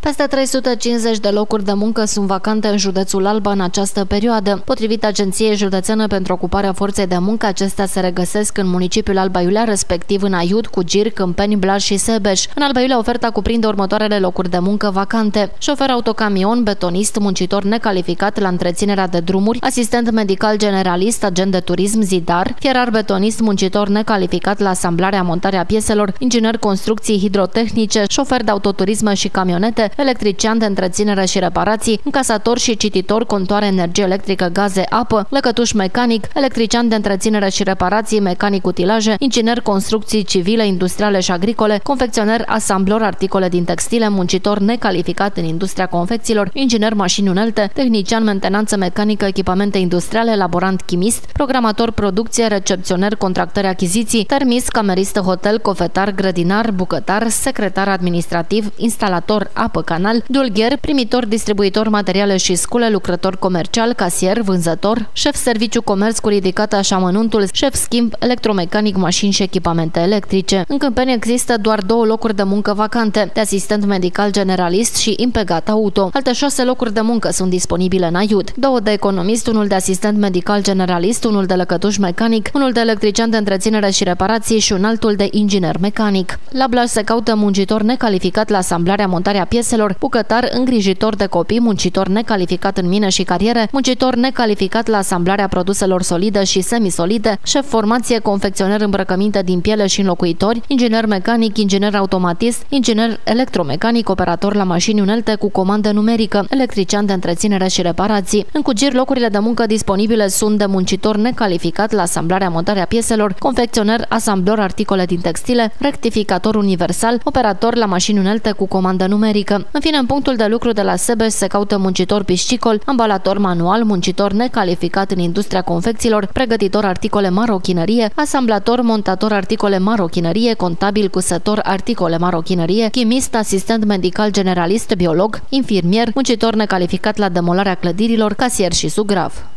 Peste 350 de locuri de muncă sunt vacante în județul Alba în această perioadă. Potrivit Agenției Județene pentru Ocuparea Forței de Muncă, acestea se regăsesc în municipiul Alba Iulia, respectiv în Aiud, Cugir, Câmpeni, Blaj și Sebeș. În Alba Iulia, oferta cuprinde următoarele locuri de muncă vacante: șofer autocamion, betonist, muncitor necalificat la întreținerea de drumuri, asistent medical generalist, agent de turism, zidar, fierar betonist, muncitor necalificat la asamblarea, montarea pieselor, inginer construcții hidrotehnice, șofer de autoturisme și camionete, electrician de întreținere și reparații, încasator și cititor, contoare, energie electrică, gaze, apă, lăcătuș mecanic, electrician de întreținere și reparații, mecanic utilaje, inginer construcții civile, industriale și agricole, confecționer, asamblor, articole din textile, muncitor necalificat în industria confecțiilor, inginer mașini unelte, tehnician mentenanță mecanică, echipamente industriale, elaborant chimist, programator producție, recepționer, contractări achiziții, termist, camerist hotel, cofetar, grădinar, bucătar, secretar administrativ, instalator apă canal, dulgher, primitor, distribuitor materiale și scule, lucrător comercial, casier, vânzător, șef serviciu comerț cu ridicata și amănuntul, șef schimb, electromecanic, mașini și echipamente electrice. În Câmpeni există doar 2 locuri de muncă vacante, de asistent medical generalist și impegat auto. Alte 6 locuri de muncă sunt disponibile în Aiud: 2 de economist, 1 de asistent medical generalist, 1 de lăcătuș mecanic, 1 de electrician de întreținere și reparații și un altul de inginer mecanic. La Blaj se caută muncitor necalificat la asamblarea, montarea pieselor, bucătar, îngrijitor de copii, muncitor necalificat în mine și cariere, muncitor necalificat la asamblarea produselor solide și semisolide, șef formație, confecționer îmbrăcăminte din piele și înlocuitori, inginer mecanic, inginer automatist, inginer electromecanic, operator la mașini unelte cu comandă numerică, electrician de întreținere și reparații. În Cugir, locurile de muncă disponibile sunt de muncitor necalificat la asamblarea, montarea pieselor, confecționer, asamblor, articole din textile, rectificator universal, operator la mașini unelte cu comandă numerică. În fine, în punctul de lucru de la Sebeș se caută muncitor piscicol, ambalator manual, muncitor necalificat în industria confecțiilor, pregătitor articole marochinărie, asamblator, montator articole marochinărie, contabil, cusător articole marochinărie, chimist, asistent medical generalist, biolog, infirmier, muncitor necalificat la demolarea clădirilor, casier și sugrav.